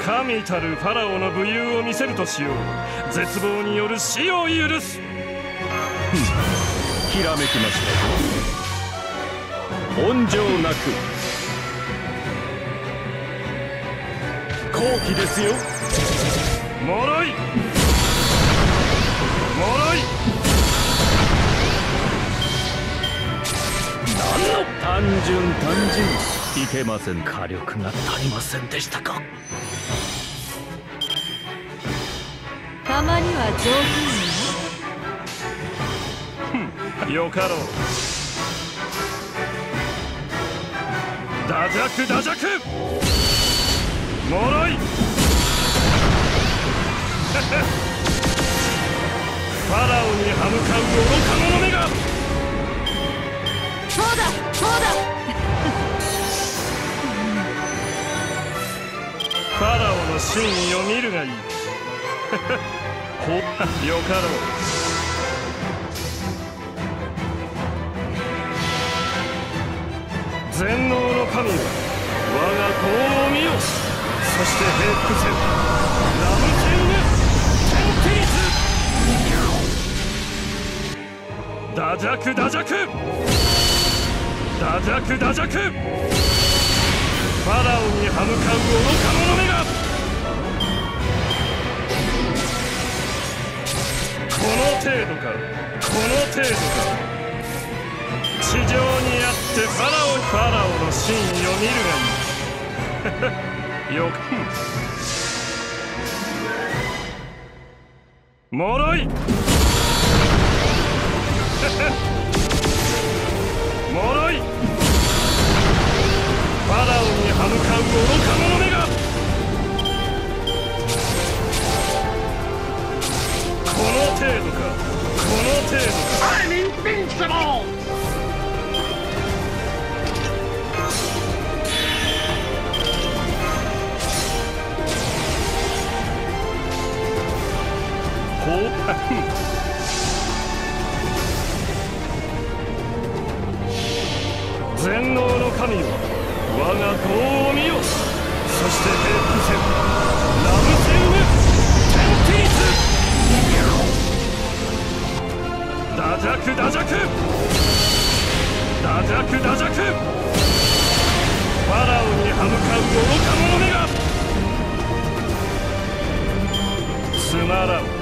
神たるファラオの武勇を見せるとしよう。絶望による死を許す。 ひらめきました。温情なく好機ですよ。 もろいもろい。 単純いけません。火力が足りませんでしたか。 たまには上品によかろう。打弱打弱もろいファラオに歯向かう愚か者めが。 そうだそうだファラオの真意を見るがいい。よかろう。全能の神は我が子を見よ。そして平服せよ。ラムチェウムテンテリス。打弱打弱打弱打弱。ファラオに歯向かう愚か者めが。この程度かこの程度か。地上にあってファラオの真意を見るがいい。よくもろいもろい。ファラオに歯向かう愚か者めが。この程度かこの程度か。I'm invincible! 全能の神よ我が子を見よ。そして平服せよ。ラムチェウムテンテリス。打弱打弱打弱打弱。ファラオに歯向かう愚か者めが。つまらん。